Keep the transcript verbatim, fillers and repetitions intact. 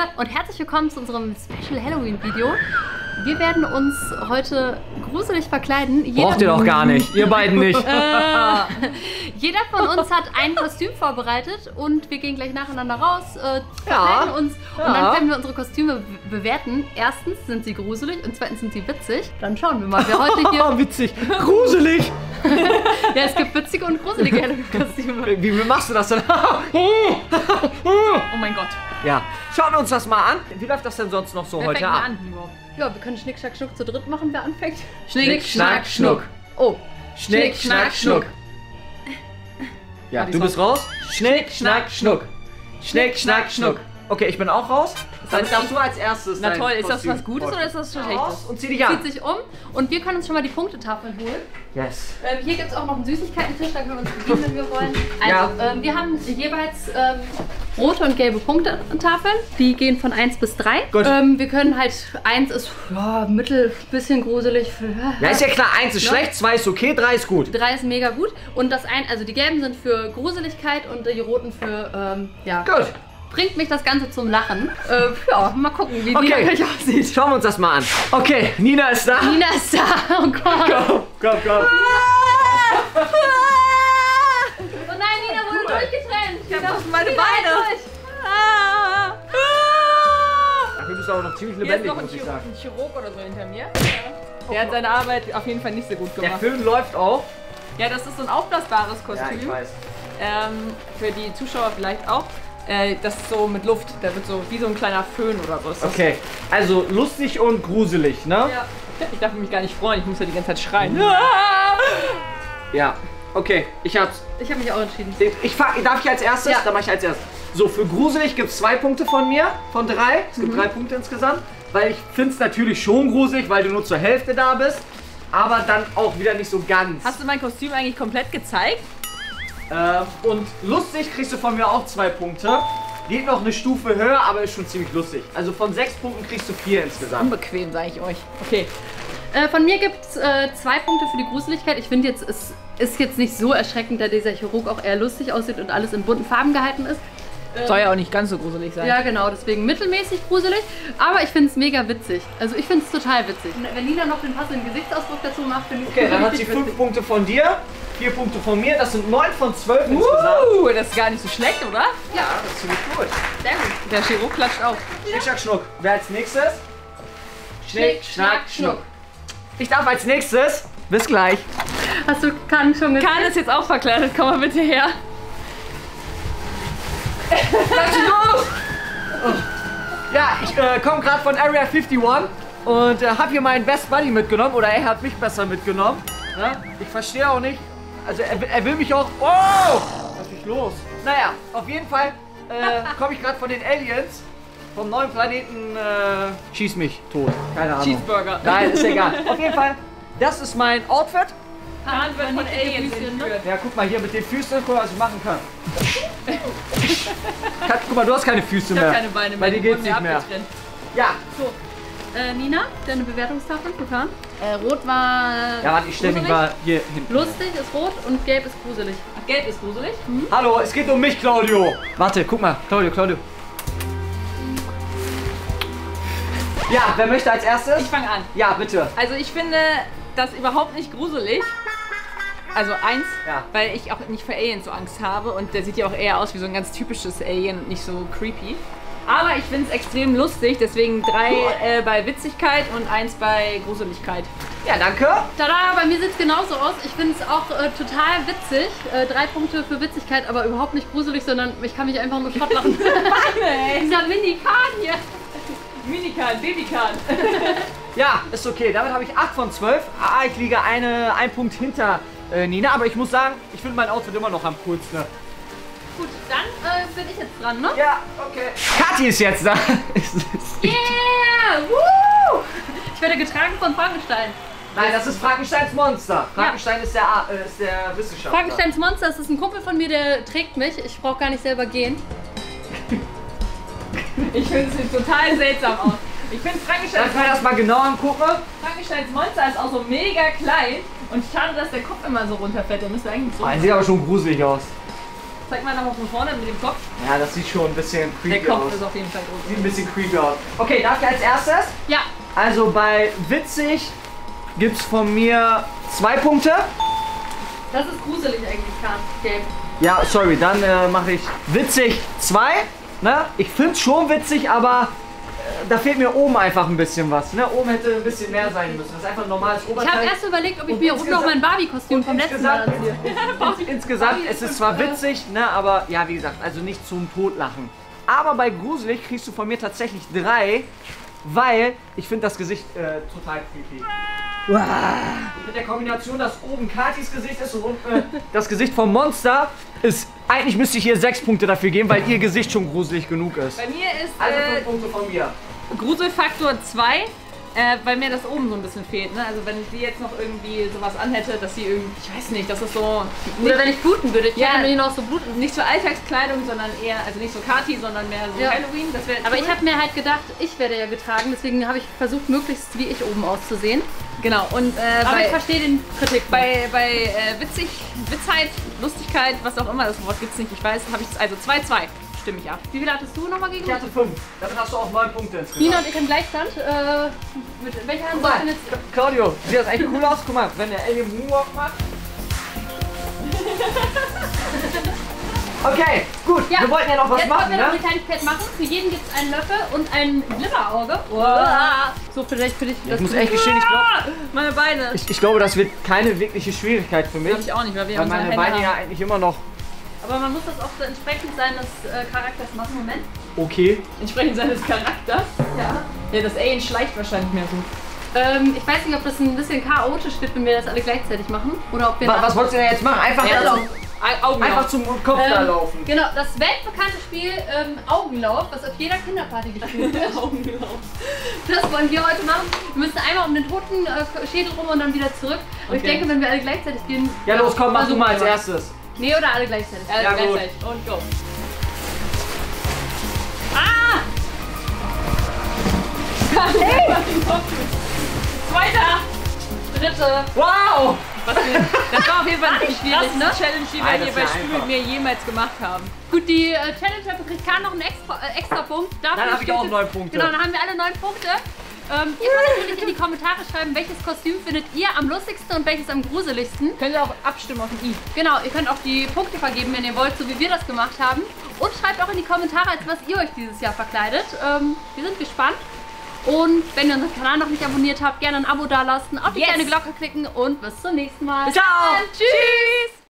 und herzlich willkommen zu unserem Special Halloween Video. Wir werden uns heute gruselig verkleiden. Jeder Braucht ihr doch gar nicht, ihr beiden nicht. äh, jeder von uns hat ein Kostüm vorbereitet und wir gehen gleich nacheinander raus, äh, verkleiden ja. uns ja. und dann werden wir unsere Kostüme bewerten. Erstens sind sie gruselig und zweitens sind sie witzig. Dann schauen wir mal, wer heute hier... witzig, gruselig! Ja, es gibt witzige und gruselige Halloween-Kostüme. Wie, wie machst du das denn? Oh mein Gott. Ja, schauen wir uns das mal an. Wie läuft das denn sonst noch so wer heute ab? An? Ja, wir können Schnick, Schnack, Schnuck zu dritt machen, wer anfängt. Schnick, Schnack, Schnuck. Oh. Schnick, Schnack, Schnuck. Ja, du bist raus. Schnick, Schnack, Schnuck. Schnick, Schnack, Schnuck. Okay, ich bin auch raus. Dann darfst du als erstes. Na toll, ist das was Gutes oder ist das was Schlechtes? Und zieh dich an. Zieht sich um und wir können uns schon mal die Punktetafel holen. Yes. Ähm, hier gibt es auch noch einen Süßigkeiten-Tisch, da können wir uns bedienen, wenn wir wollen. Also, ja. ähm, wir haben jeweils ähm, rote und gelbe Punktetafeln. Die gehen von eins bis drei. Gut. Ähm, wir können halt, eins ist ja, mittel, bisschen gruselig. Ja, ist ja klar, eins ist ja. schlecht, zwei ist okay, drei ist gut. drei ist mega gut. Und das ein, also die gelben sind für Gruseligkeit und die roten für, ähm, ja. Gut. Bringt mich das Ganze zum Lachen. Äh, ja, mal gucken, wie okay. Nina gleich aussieht. Schauen wir uns das mal an. Okay, Nina ist da. Nina ist da. Oh Gott. Komm, komm, komm. Oh nein, Nina wurde cool. durchgetrennt. Ich hab meine Beine. Ah. Du bist aber noch ziemlich lebendig, Hier ist noch muss ich sagen. Ein Chirurg oder so hinter mir. Der hat seine Arbeit auf jeden Fall nicht so gut gemacht. Der Film läuft auch. Ja, das ist so ein aufblasbares Kostüm. Ja, ich weiß. Ähm, für die Zuschauer vielleicht auch. Äh, das ist so mit Luft, da wird so wie so ein kleiner Föhn oder so. Ist das okay, also lustig und gruselig, ne? Ja. Ich darf mich gar nicht freuen, ich muss ja die ganze Zeit schreien. Ja, okay, ich hab's. Ich habe mich auch entschieden. Ich fang, darf ich als erstes? Ja. Dann mach ich als erstes. So, für gruselig gibt es zwei Punkte von mir, von drei. Es gibt mhm. drei Punkte insgesamt. Weil ich finde es natürlich schon gruselig, weil du nur zur Hälfte da bist. Aber dann auch wieder nicht so ganz. Hast du mein Kostüm eigentlich komplett gezeigt? Äh, und lustig kriegst du von mir auch zwei Punkte. Geht noch eine Stufe höher, aber ist schon ziemlich lustig. Also von sechs Punkten kriegst du vier insgesamt. Unbequem, sage ich euch. Okay. Äh, von mir gibt es äh, zwei Punkte für die Gruseligkeit. Ich finde jetzt, es ist jetzt nicht so erschreckend, da dieser Chirurg auch eher lustig aussieht und alles in bunten Farben gehalten ist. Ähm, Soll ja auch nicht ganz so gruselig sein. Ja, genau, deswegen mittelmäßig gruselig. Aber ich finde es mega witzig. Also ich finde es total witzig. Wenn Nina noch den passenden Gesichtsausdruck dazu macht, finde ich es okay, dann hat sie fünf witzig. Punkte von dir, vier Punkte von mir. Das sind neun von zwölf uh, insgesamt. Das ist gar nicht so schlecht, oder? Ja, das ist ziemlich gut. Sehr gut. Der Chirurg klatscht auch. Schnick, Schnack, Schnuck. Wer als nächstes? Schnick, Schnack, Schnuck. Ich darf als nächstes. Bis gleich. Hast du Kahn schon gesehen? Kahn ist jetzt auch verkleidet. Komm mal bitte her. Ja, ich äh, komme gerade von Area einundfünfzig und äh, habe hier meinen Best Buddy mitgenommen. Oder er hat mich besser mitgenommen. Ja? Ich verstehe auch nicht. Also er, er will mich auch... Oh! Was ist los? Naja, auf jeden Fall äh, komme ich gerade von den Aliens. Vom neuen Planeten äh, schieß mich tot. Keine Ahnung. Cheeseburger. Nein, ist egal. Auf jeden Fall, das ist mein Outfit. Kahn wird von Aliens entführt. Ja, guck mal hier mit den Füßen, guck mal, was ich machen kann. Guck mal, du hast keine Füße mehr. Ich hab keine Beine mehr. Bei dir geht's nicht mehr. Ja. So. Äh, Nina, deine Bewertungstafel für Kahn? Äh, rot war. Ja, warte, ich stelle mich mal hier hinten. Lustig ist rot und gelb ist gruselig. Ach, gelb ist gruselig? Mhm. Hallo, es geht um mich, Claudio. Warte, guck mal, Claudio, Claudio. Ja, wer möchte als erstes? Ich fange an. Ja, bitte. Also ich finde das überhaupt nicht gruselig. Also eins, ja. Weil ich auch nicht vor Aliens so Angst habe und der sieht ja auch eher aus wie so ein ganz typisches Alien und nicht so creepy. Aber ich finde es extrem lustig, deswegen drei äh, bei Witzigkeit und eins bei Gruseligkeit. Ja, danke. Tada, bei mir sieht es genauso aus. Ich finde es auch äh, total witzig. Äh, drei Punkte für Witzigkeit, aber überhaupt nicht gruselig, sondern ich kann mich einfach nur Schrott lachen. Dieser Mini-Kahn hier. Mini-Kahn, Baby-Kahn. Ja, ist okay. Damit habe ich acht von zwölf. Ah, ich liege eine, ein Punkt hinter äh, Nina, aber ich muss sagen, ich finde mein Outfit immer noch am coolsten. Ne? Gut, dann äh, bin ich jetzt dran, ne? Ja, okay. Kathi ist jetzt da. Yeah! Woo! Ich werde getragen von Frankenstein. Nein, das ist Frankensteins Monster. Frankenstein ja. ist, der, äh, ist der Wissenschaftler. Frankensteins Monster, das ist ein Kumpel von mir, der trägt mich. Ich brauche gar nicht selber gehen. Ich finde es sieht total seltsam aus. Ich finde Frankenstein. Lass mal das mal genau angucken. Frankensteins Monster ist auch so mega klein und schade, dass der Kopf immer so runterfällt. Der müsste eigentlich so. Ah, sieht aber schon gruselig aus. Zeig mal nochmal von vorne mit dem Kopf. Ja, das sieht schon ein bisschen creepy aus. Der Kopf aus. Ist auf jeden Fall groß. Sieht ein bisschen creepy aus. Okay, darf ich als erstes? Ja. Also bei witzig gibt es von mir zwei Punkte. Das ist gruselig eigentlich, Gabe. Ja, sorry, dann äh, mache ich witzig zwei. Ne? Ich finde es schon witzig, aber äh, da fehlt mir oben einfach ein bisschen was. Ne? Oben hätte ein bisschen mehr sein müssen. Das ist einfach ein normales Oberteil. Ich habe erst überlegt, ob ich mir oben noch mein Barbie-Kostüm vom letzten Mal anziehe. Insgesamt, es ist zwar witzig, ne, aber ja, wie gesagt, also nicht zum Totlachen. Aber bei gruselig kriegst du von mir tatsächlich drei, weil ich finde das Gesicht äh, total creepy. Und mit der Kombination, dass oben Katis Gesicht ist und unten äh, das Gesicht vom Monster, ist, eigentlich müsste ich hier sechs Punkte dafür geben, weil ihr Gesicht schon gruselig genug ist. Bei mir ist Also äh, fünf Punkte von mir. Gruselfaktor zwei. Äh, weil mir das oben so ein bisschen fehlt, ne? Also wenn sie jetzt noch irgendwie sowas anhätte, dass sie irgendwie, ich weiß nicht, das ist so... Oder wenn ich bluten würde, ich ja, hätte mir noch so bluten. Nicht so Alltagskleidung, sondern eher, also nicht so Kati, sondern mehr so Ja. Halloween. Das wäre Aber cool. ich habe mir halt gedacht, ich werde ja getragen, deswegen habe ich versucht, möglichst wie ich oben auszusehen. Genau, und äh, Aber bei, ich verstehe den Kritik. bei, bei äh, witzig, Witzheit, Lustigkeit, was auch immer, das Wort gibt's nicht, ich weiß, habe ich also zwei zwei. Stimme ich ab. Wie viel hattest du nochmal gegen Ich hatte fünf. Damit hast du auch neun Punkte insgesamt. Nina und ich im Gleichstand. Äh, mit welcher Hand soll ich denn jetzt... Claudio, sieht das echt cool aus? Guck mal, wenn der Alien Moonwalk macht. Okay, gut. Ja. Wir wollten ja noch was Jetzt machen, wollen wir noch ne? eine Kleinigkeit machen. Für jeden gibt es einen Löffel und ein Glibberauge. So, vielleicht für dich. Ich muss echt gestehen, ich glaube, Meine Beine. ich, ich glaube, das wird keine wirkliche Schwierigkeit für mich. Glaube ich auch nicht, weil wir Weil unsere meine Hände Beine haben. ja eigentlich immer noch Aber man muss das auch so entsprechend seines äh, Charakters machen. Moment. okay. Entsprechend seines Charakters. Ja. Ja, das Alien schleicht wahrscheinlich mehr so. Ähm, ich weiß nicht, ob das ein bisschen chaotisch wird, wenn wir das alle gleichzeitig machen. Oder ob wir... Was, was wolltest du denn jetzt machen? Einfach, Ja, da- also, Augen einfach zum Kopf da Ähm, laufen. Genau, das weltbekannte Spiel ähm, Augenlauf, was auf jeder Kinderparty gespielt wird. Augenlauf. Das wollen wir heute machen. Wir müssen einmal um den toten äh, Schädel rum und dann wieder zurück. Und ich Okay. denke, wenn wir alle gleichzeitig gehen... Ja, los, komm, mach du versuchen mal als wir erstes. Nee, oder alle gleichzeitig. Ja, Ja, gut. gleichzeitig. Und go. Ah! Hey! Zweiter! Dritte. Wow! Was wir, das war auf jeden Fall nicht schwierig, krass, ne? ne? Challenge, die wir Nein, hier das bei wär Spiel einfach. mit mir jemals gemacht haben. Gut, die äh, Challenge kriegt Kahn noch einen extra, äh, extra Punkt. Dafür Dann hab ich steht auch jetzt- neun Punkte. Genau, dann haben wir alle neun Punkte. Ähm, ihr könnt natürlich in die Kommentare schreiben, welches Kostüm findet ihr am lustigsten und welches am gruseligsten. Könnt ihr auch abstimmen auf ein I. Genau, ihr könnt auch die Punkte vergeben, wenn ihr wollt, so wie wir das gemacht haben. Und schreibt auch in die Kommentare, als was ihr euch dieses Jahr verkleidet. Ähm, wir sind gespannt. Und wenn ihr unseren Kanal noch nicht abonniert habt, gerne ein Abo dalassen, auf die Yes. kleine Glocke klicken und bis zum nächsten Mal. Ciao. Tschüss!